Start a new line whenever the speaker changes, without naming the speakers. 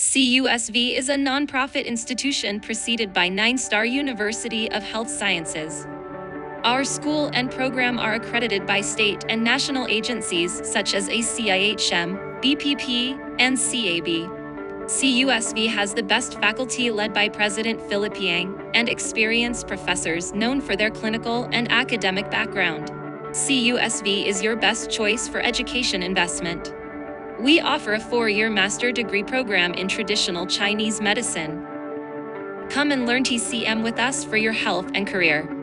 CUSV is a nonprofit institution preceded by 9-star University of Health Sciences. Our school and program are accredited by state and national agencies such as ACIHM, BPP, and CAB. CUSV has the best faculty led by President Philip Yang and experienced professors known for their clinical and academic background. CUSV is your best choice for education investment. We offer a 4-year master degree program in traditional Chinese medicine. Come and learn TCM with us for your health and career.